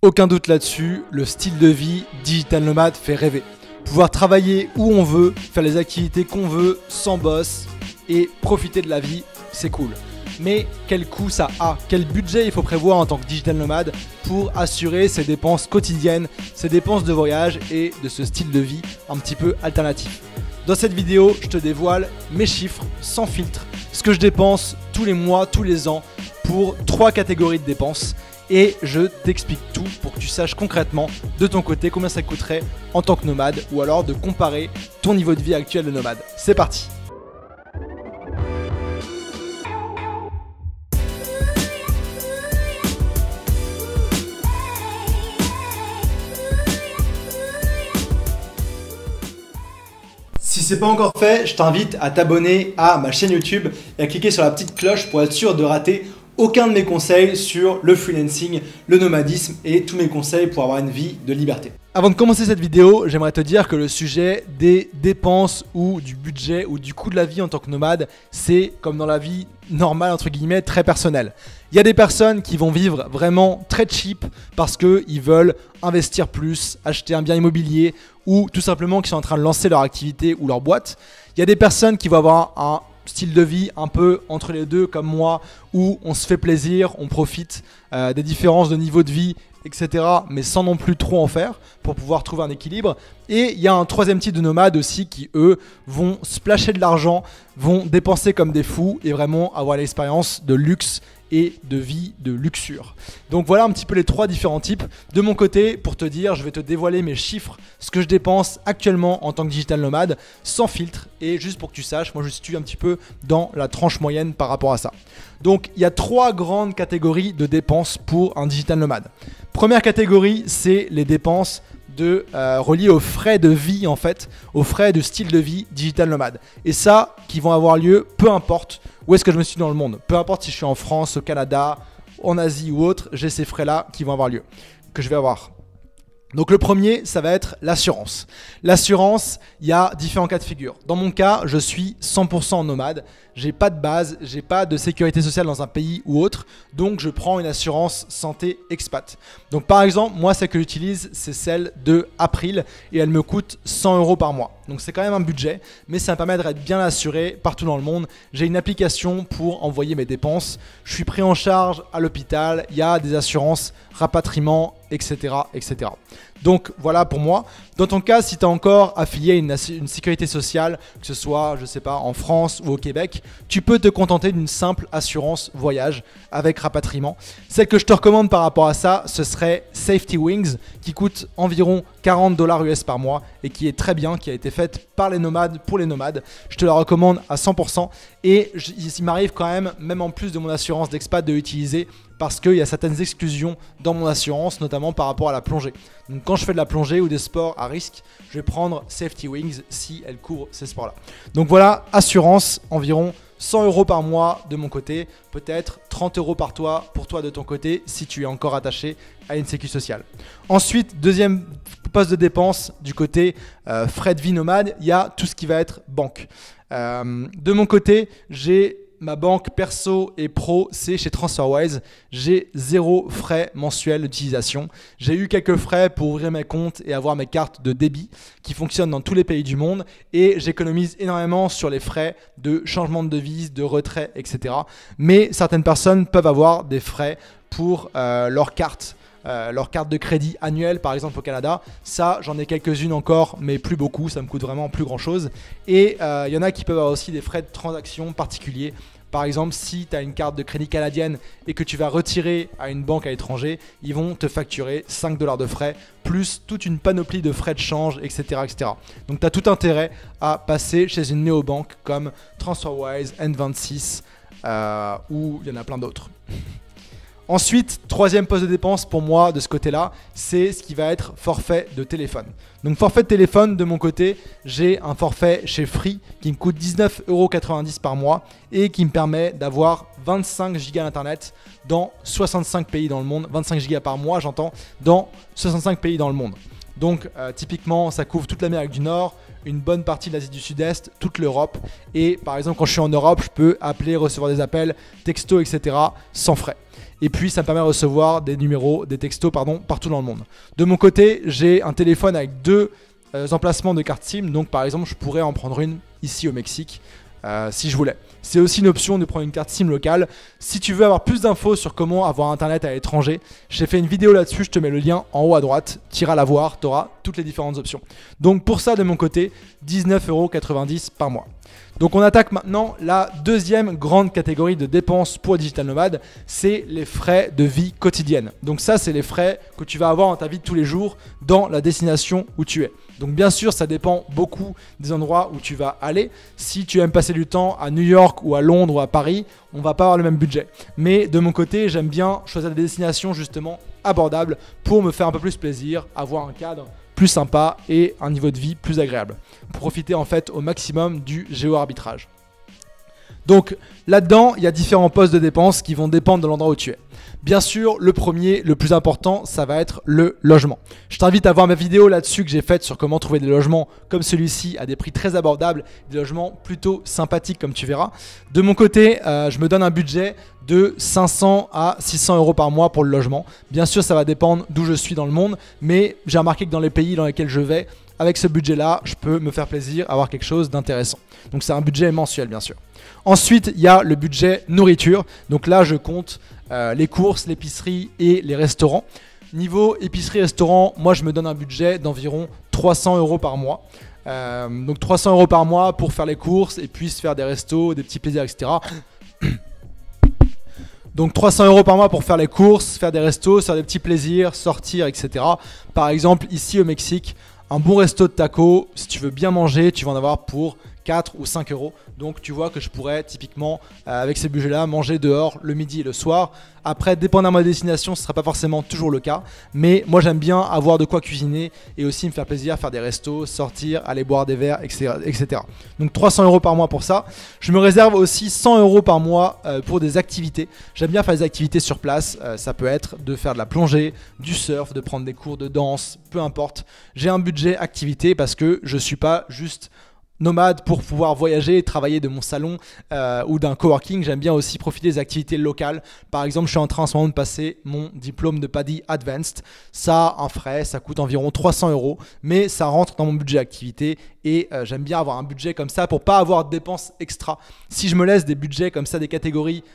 Aucun doute là-dessus, le style de vie digital nomade fait rêver. Pouvoir travailler où on veut, faire les activités qu'on veut, sans boss et profiter de la vie, c'est cool. Mais quel coût ça a? Quel budget il faut prévoir en tant que digital nomade pour assurer ses dépenses quotidiennes, ses dépenses de voyage et de ce style de vie un petit peu alternatif? Dans cette vidéo, je te dévoile mes chiffres sans filtre, ce que je dépense tous les mois, tous les ans pour 3 catégories de dépenses. Et je t'explique tout pour que tu saches concrètement de ton côté combien ça coûterait en tant que nomade ou alors de comparer ton niveau de vie actuel de nomade. C'est parti! Si ce n'est pas encore fait, je t'invite à t'abonner à ma chaîne YouTube et à cliquer sur la petite cloche pour être sûr de rater aucun de mes conseils sur le freelancing, le nomadisme et tous mes conseils pour avoir une vie de liberté. Avant de commencer cette vidéo, j'aimerais te dire que le sujet des dépenses ou du budget ou du coût de la vie en tant que nomade, c'est comme dans la vie normale entre guillemets très personnel. Il y a des personnes qui vont vivre vraiment très cheap parce qu'ils veulent investir plus, acheter un bien immobilier ou tout simplement qui sont en train de lancer leur activité ou leur boîte. Il y a des personnes qui vont avoir un style de vie un peu entre les deux comme moi où on se fait plaisir, on profite des différences de niveau de vie, etc. mais sans non plus trop en faire pour pouvoir trouver un équilibre. Et il y a un troisième type de nomades aussi qui eux vont splasher de l'argent, vont dépenser comme des fous et vraiment avoir l'expérience de luxe et de vie de luxure. Donc voilà un petit peu les 3 différents types. De mon côté, pour te dire, je vais te dévoiler mes chiffres, ce que je dépense actuellement en tant que digital nomade, sans filtre, et juste pour que tu saches, moi je situe un petit peu dans la tranche moyenne par rapport à ça. Donc il y a 3 grandes catégories de dépenses pour un digital nomade. Première catégorie, c'est les dépenses reliées aux frais de vie en fait, aux frais de style de vie digital nomade. Et ça, qui vont avoir lieu peu importe où est-ce que je me situe dans le monde. Peu importe si je suis en France, au Canada, en Asie ou autre, j'ai ces frais-là qui vont avoir lieu, que je vais avoir. Donc le premier, ça va être l'assurance. L'assurance, il y a différents cas de figure. Dans mon cas, je suis 100% nomade. J'ai pas de base, j'ai pas de sécurité sociale dans un pays ou autre. Donc je prends une assurance santé expat. Donc par exemple, moi celle que j'utilise, c'est celle de April et elle me coûte 100 € par mois. Donc c'est quand même un budget, mais ça me permet d'être bien assuré partout dans le monde. J'ai une application pour envoyer mes dépenses. Je suis pris en charge à l'hôpital. Il y a des assurances, rapatriement, etc., etc. Donc voilà pour moi. Dans ton cas, si tu es encore affilié à une sécurité sociale, que ce soit, je sais pas, en France ou au Québec, tu peux te contenter d'une simple assurance voyage avec rapatriement. Celle que je te recommande par rapport à ça, ce serait Safety Wings, qui coûte environ 40 $ US par mois et qui est très bien, qui a été faite par les nomades pour les nomades. Je te la recommande à 100% et il m'arrive quand même en plus de mon assurance d'expat, de l'utiliser parce qu'il y a certaines exclusions dans mon assurance, notamment par rapport à la plongée. Donc quand je fais de la plongée ou des sports à risque, je vais prendre Safety Wings si elle couvre ces sports-là. Donc voilà, assurance, environ 100 € par mois de mon côté, peut-être 30 € pour toi de ton côté si tu es encore attaché à une sécu sociale. Ensuite, deuxième poste de dépense du côté frais de vie nomade, il y a tout ce qui va être banque. De mon côté, j'ai ma banque perso et pro, c'est chez TransferWise. J'ai 0 frais mensuels d'utilisation. J'ai eu quelques frais pour ouvrir mes comptes et avoir mes cartes de débit qui fonctionnent dans tous les pays du monde. Et j'économise énormément sur les frais de changement de devise, de retrait, etc. Mais certaines personnes peuvent avoir des frais pour leur carte de crédit annuelle, par exemple au Canada. Ça, j'en ai quelques-unes encore, mais plus beaucoup. Ça me coûte vraiment plus grand-chose. Et il y en a qui peuvent avoir aussi des frais de transaction particuliers. Par exemple, si tu as une carte de crédit canadienne et que tu vas retirer à une banque à l'étranger, ils vont te facturer 5 $ de frais, plus toute une panoplie de frais de change, etc. etc. Donc tu as tout intérêt à passer chez une néobanque comme TransferWise, N26 ou il y en a plein d'autres. Ensuite, troisième poste de dépense pour moi de ce côté-là, c'est ce qui va être forfait de téléphone. Donc forfait de téléphone, de mon côté, j'ai un forfait chez Free qui me coûte 19,90 € par mois et qui me permet d'avoir 25 Go d'internet dans 65 pays dans le monde. 25 Go par mois, j'entends, dans 65 pays dans le monde. Donc typiquement ça couvre toute l'Amérique du Nord, une bonne partie de l'Asie du Sud-Est, toute l'Europe. Et par exemple quand je suis en Europe, je peux appeler, recevoir des appels, textos, etc. sans frais. Et puis ça me permet de recevoir des textos partout dans le monde. De mon côté, j'ai un téléphone avec 2 emplacements de carte SIM. Donc par exemple, je pourrais en prendre une ici au Mexique si je voulais. C'est aussi une option de prendre une carte SIM locale. Si tu veux avoir plus d'infos sur comment avoir internet à l'étranger, j'ai fait une vidéo là-dessus, je te mets le lien en haut à droite. Tu iras la voir, tu auras toutes les différentes options. Donc pour ça de mon côté, 19,90 € par mois. Donc on attaque maintenant la deuxième grande catégorie de dépenses pour Digital Nomade, c'est les frais de vie quotidienne. Donc ça c'est les frais que tu vas avoir dans ta vie de tous les jours dans la destination où tu es. Donc bien sûr ça dépend beaucoup des endroits où tu vas aller. Si tu aimes passer du temps à New York ou à Londres ou à Paris, on va pas avoir le même budget. Mais de mon côté j'aime bien choisir des destinations justement abordables pour me faire un peu plus plaisir, avoir un cadre plus sympa et un niveau de vie plus agréable. Profiter en fait au maximum du géo-arbitrage. Donc là-dedans, il y a différents postes de dépenses qui vont dépendre de l'endroit où tu es. Bien sûr, le premier, le plus important, ça va être le logement. Je t'invite à voir ma vidéo là-dessus que j'ai faite sur comment trouver des logements comme celui-ci à des prix très abordables, des logements plutôt sympathiques comme tu verras. De mon côté, je me donne un budget de 500 à 600 € par mois pour le logement. Bien sûr, ça va dépendre d'où je suis dans le monde, mais j'ai remarqué que dans les pays dans lesquels je vais, avec ce budget-là, je peux me faire plaisir, avoir quelque chose d'intéressant. Donc c'est un budget mensuel bien sûr. Ensuite, il y a le budget nourriture. Donc là, je compte les courses, l'épicerie et les restaurants. Niveau épicerie-restaurant, moi je me donne un budget d'environ 300 € par mois. Donc 300 € par mois pour faire les courses et puis se faire des restos, des petits plaisirs, etc. Donc 300 € par mois pour faire les courses, faire des restos, faire des petits plaisirs, sortir, etc. Par exemple, ici au Mexique, un bon resto de tacos, si tu veux bien manger, tu vas en avoir pour 4 ou 5 €. Donc tu vois que je pourrais typiquement avec ces budgets-là manger dehors le midi et le soir. Après, dépendamment de la destination, ce ne sera pas forcément toujours le cas. Mais moi j'aime bien avoir de quoi cuisiner et aussi me faire plaisir, faire des restos, sortir, aller boire des verres, etc. Donc 300 € par mois pour ça. Je me réserve aussi 100 € par mois pour des activités. J'aime bien faire des activités sur place. Ça peut être de faire de la plongée, du surf, de prendre des cours de danse, peu importe. J'ai un budget activité parce que je ne suis pas juste nomade pour pouvoir voyager et travailler de mon salon ou d'un coworking. J'aime bien aussi profiter des activités locales. Par exemple, je suis en train en ce moment de passer mon diplôme de PADI Advanced. Ça a un frais, ça coûte environ 300 €, mais ça rentre dans mon budget activité et j'aime bien avoir un budget comme ça pour pas avoir de dépenses extra. Si je me laisse des budgets comme ça, des catégories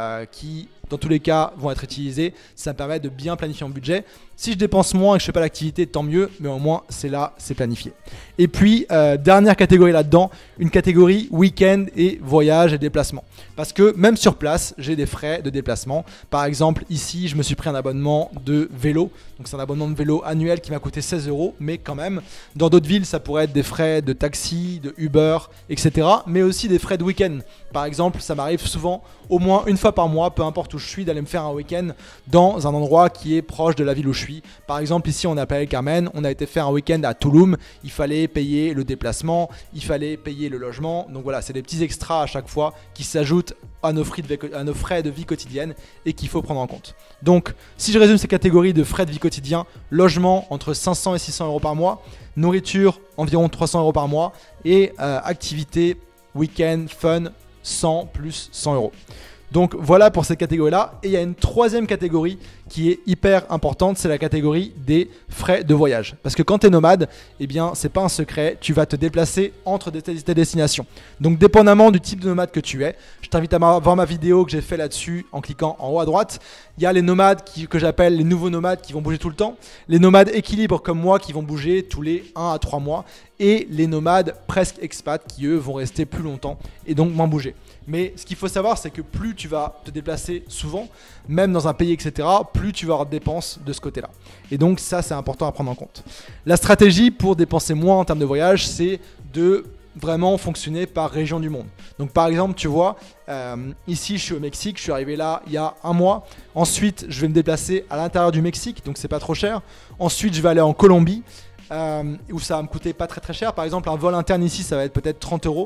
qui dans tous les cas vont être utilisées, ça me permet de bien planifier mon budget. Si je dépense moins et que je fais pas l'activité, tant mieux, mais au moins c'est là, c'est planifié. Et puis dernière catégorie là-dedans, une catégorie week-end et voyage et déplacement. Parce que même sur place, j'ai des frais de déplacement. Par exemple, ici, je me suis pris un abonnement de vélo. Donc c'est un abonnement de vélo annuel qui m'a coûté 16 €, mais quand même, dans d'autres villes, ça pourrait être des frais de taxi, de Uber, etc. Mais aussi des frais de week-end. Par exemple, ça m'arrive souvent, au moins une fois par mois, peu importe où je suis, d'aller me faire un week-end dans un endroit qui est proche de la ville où je suis. Par exemple, ici, on a Playa del Carmen, on a été faire un week-end à Tulum. Il fallait payer le déplacement, il fallait payer le logement. Donc voilà, c'est des petits extras à chaque fois qui s'ajoutent à nos frais de vie quotidienne et qu'il faut prendre en compte. Donc, si je résume ces catégories de frais de vie quotidien, logement entre 500 et 600 € par mois, nourriture environ 300 € par mois et activité, week-end, fun, 100 plus 100 €. Donc voilà pour cette catégorie-là. Et il y a une troisième catégorie qui est hyper importante, c'est la catégorie des frais de voyage. Parce que quand tu es nomade, eh bien, c'est pas un secret, tu vas te déplacer entre tes destinations. Donc dépendamment du type de nomade que tu es, je t'invite à voir ma vidéo que j'ai fait là-dessus en cliquant en haut à droite. Il y a les nomades que j'appelle les nouveaux nomades qui vont bouger tout le temps, les nomades équilibre comme moi qui vont bouger tous les 1 à 3 mois et les nomades presque expats qui eux vont rester plus longtemps et donc moins bouger. Mais ce qu'il faut savoir, c'est que plus tu vas te déplacer souvent, même dans un pays, etc., plus tu vas avoir de dépenses de ce côté-là. Et donc ça, c'est important à prendre en compte. La stratégie pour dépenser moins en termes de voyage, c'est de vraiment fonctionner par région du monde. Donc par exemple, tu vois, ici je suis au Mexique, je suis arrivé là il y a un mois. Ensuite, je vais me déplacer à l'intérieur du Mexique, donc c'est pas trop cher. Ensuite, je vais aller en Colombie. Où ça va me coûter pas très cher. Par exemple, un vol interne ici, ça va être peut-être 30 €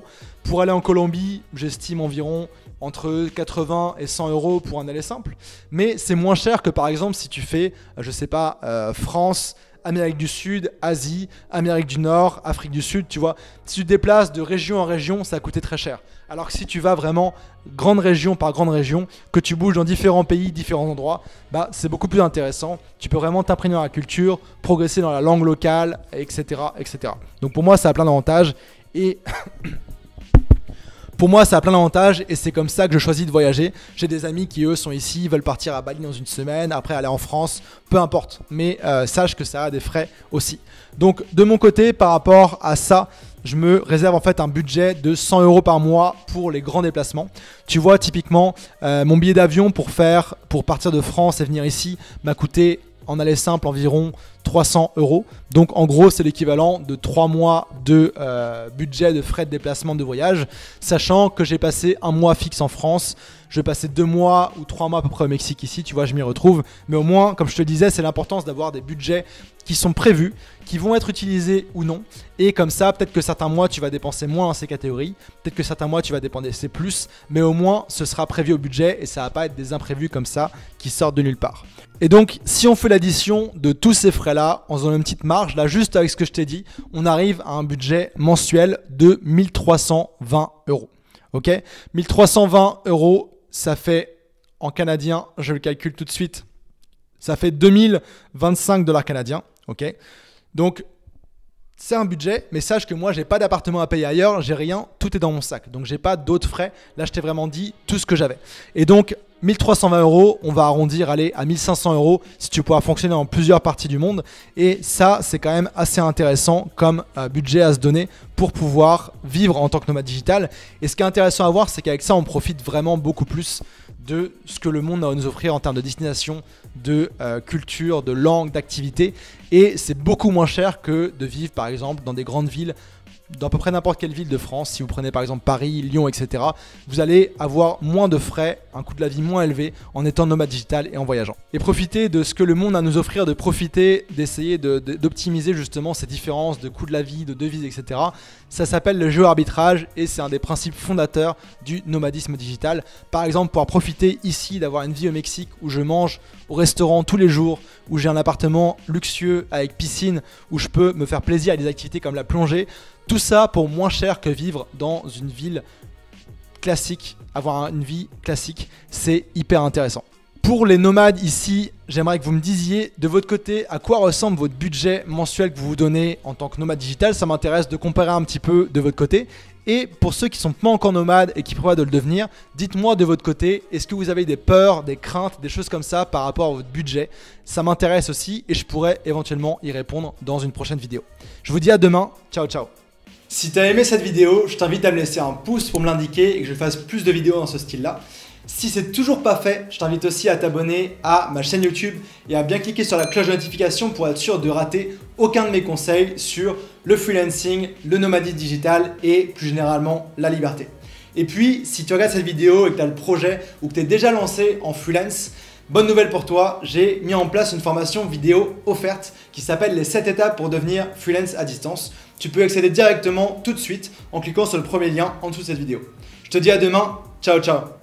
Pour aller en Colombie, j'estime environ entre 80 et 100 euros pour un aller simple. Mais c'est moins cher que par exemple si tu fais, je sais pas, France, Amérique du Sud, Asie, Amérique du Nord, Afrique du Sud, tu vois. Si tu te déplaces de région en région, ça va coûter très cher. Alors que si tu vas vraiment grande région par grande région, que tu bouges dans différents pays, différents endroits, bah, c'est beaucoup plus intéressant. Tu peux vraiment t'imprégner dans la culture, progresser dans la langue locale, etc., etc. Donc pour moi, ça a plein d'avantages. Et pour moi, ça a plein d'avantages et c'est comme ça que je choisis de voyager. J'ai des amis qui, eux, sont ici, veulent partir à Bali dans une semaine, après aller en France, peu importe. Mais sache que ça a des frais aussi. Donc, de mon côté, par rapport à ça, je me réserve en fait un budget de 100 euros par mois pour les grands déplacements. Tu vois, typiquement, mon billet d'avion pour partir de France et venir ici m'a coûté en aller simple environ 300 euros. Donc en gros, c'est l'équivalent de 3 mois de budget de frais de déplacement de voyage, sachant que j'ai passé un mois fixe en France. Je vais passer 2 mois ou 3 mois à peu près au Mexique ici, tu vois, je m'y retrouve. Mais au moins, comme je te disais, c'est l'importance d'avoir des budgets qui sont prévus, qui vont être utilisés ou non. Et comme ça, peut-être que certains mois, tu vas dépenser moins dans ces catégories. Peut-être que certains mois, tu vas dépenser plus. Mais au moins, ce sera prévu au budget et ça va pas être des imprévus comme ça qui sortent de nulle part. Et donc, si on fait l'addition de tous ces frais-là, en faisant une petite marge, là, juste avec ce que je t'ai dit, on arrive à un budget mensuel de 1320 euros. Ok, 1320 euros, ça fait en canadien, je le calcule tout de suite, ça fait 2025 $ canadiens. Ok, donc c'est un budget, mais sache que moi, j'ai pas d'appartement à payer ailleurs, j'ai rien, tout est dans mon sac. Donc, j'ai pas d'autres frais. Là, je t'ai vraiment dit tout ce que j'avais. Et donc, 1320 euros, on va arrondir, aller à 1500 euros si tu pourras fonctionner dans plusieurs parties du monde. Et ça, c'est quand même assez intéressant comme budget à se donner pour pouvoir vivre en tant que nomade digital. Et ce qui est intéressant à voir, c'est qu'avec ça, on profite vraiment beaucoup plus de ce que le monde a à nous offrir en termes de destination, de culture, de langue, d'activité. Et c'est beaucoup moins cher que de vivre par exemple dans des grandes villes, dans à peu près n'importe quelle ville de France. Si vous prenez par exemple Paris, Lyon, etc., vous allez avoir moins de frais, un coût de la vie moins élevé en étant nomade digital et en voyageant. Et profiter de ce que le monde a à nous offrir, de profiter, d'essayer d'optimiser justement ces différences de coût de la vie, de devises, etc. Ça s'appelle le géo-arbitrage et c'est un des principes fondateurs du nomadisme digital. Par exemple, pouvoir profiter ici d'avoir une vie au Mexique où je mange au restaurant tous les jours, où j'ai un appartement luxueux avec piscine, où je peux me faire plaisir à des activités comme la plongée. Tout ça pour moins cher que vivre dans une ville classique, avoir une vie classique, c'est hyper intéressant. Pour les nomades ici, j'aimerais que vous me disiez de votre côté à quoi ressemble votre budget mensuel que vous vous donnez en tant que nomade digital. Ça m'intéresse de comparer un petit peu de votre côté. Et pour ceux qui ne sont pas encore nomades et qui prévoient de le devenir, dites-moi de votre côté, est-ce que vous avez des peurs, des craintes, des choses comme ça par rapport à votre budget? Ça m'intéresse aussi et je pourrais éventuellement y répondre dans une prochaine vidéo. Je vous dis à demain, ciao ciao. Si tu as aimé cette vidéo, je t'invite à me laisser un pouce pour me l'indiquer et que je fasse plus de vidéos dans ce style-là. Si c'est toujours pas fait, je t'invite aussi à t'abonner à ma chaîne YouTube et à bien cliquer sur la cloche de notification pour être sûr de rater aucun de mes conseils sur le freelancing, le nomadisme digital et plus généralement la liberté. Et puis, si tu regardes cette vidéo et que tu as le projet ou que tu es déjà lancé en freelance, bonne nouvelle pour toi, j'ai mis en place une formation vidéo offerte qui s'appelle les 7 étapes pour devenir freelance à distance. Tu peux accéder directement tout de suite en cliquant sur le premier lien en dessous de cette vidéo. Je te dis à demain, ciao ciao.